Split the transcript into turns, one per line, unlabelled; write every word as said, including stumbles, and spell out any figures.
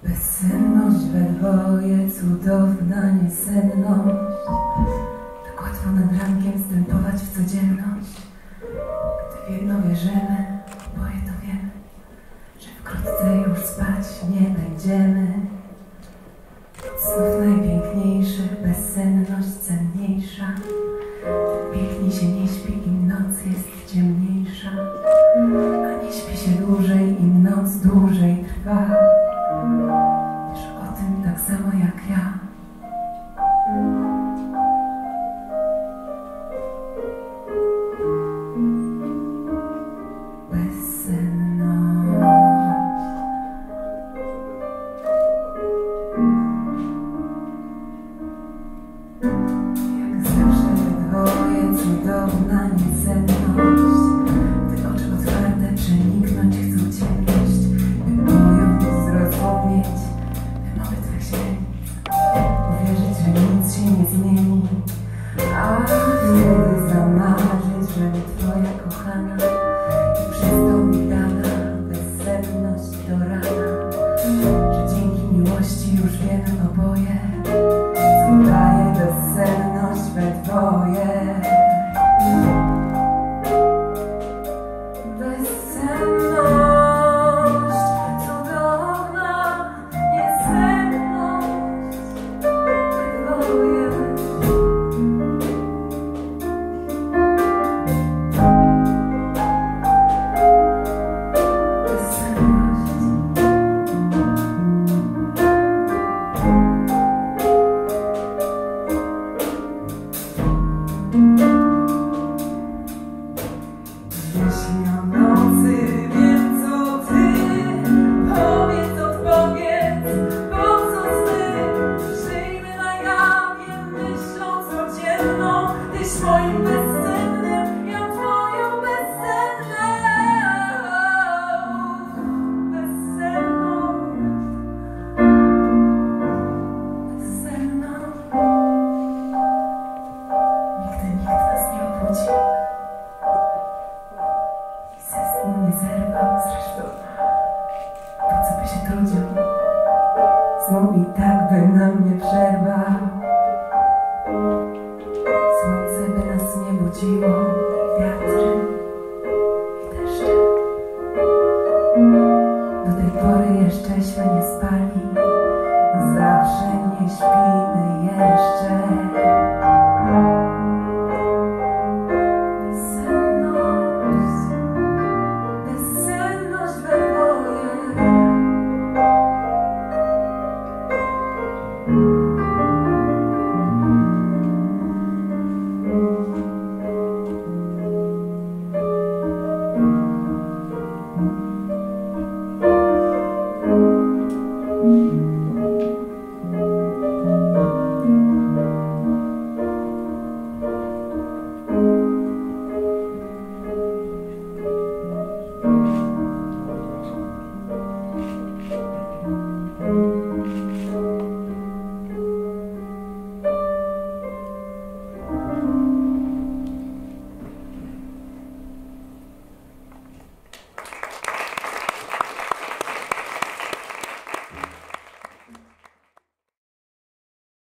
Bezsenność we dwoje, cudowna niesenność. Tak łatwo nad rankiem wstępować w codzienność. Gdy w jedno wierzymy, oboje to wiemy, że wkrótce już spać nie będziemy. Znów najpiękniejszych bezsenność cenniejsza. Tym piękniej się nie śpi, im noc jest ciemniejsza. A nie śpi się dłużej, im noc dłużej trwa. Wiesz o tym tak samo jak ja. Cudowna niesenność. Te oczy otwarte przeniknąć chcą ciemność, by bojąc zrozumieć wymowy twych źrenic, uwierzyć, że nic się nie zmieni, a wtedy zamarzyć, że twoja kochana i przez to mi dana bezsenność do rana, że dzięki miłości już wiemy oboje, co daje bezsenność we dwoje. Jeśli o nocy wiem, co ty, powiedz, odpowiedz, po co sny? Żyjmy na jawie, myślą codzienną. Tyś moim bezsennym, ja twoją bezsenną. Bezsenną. Bezsenną. Nigdy nikt nas nie obudzi. Nie zerwał, zresztą po co by się trudził? Znów i tak by nam nie przerwał. Słońce by nas nie budziło, i wiatry, i deszcze. Do tej pory jeszcześmy nie spali.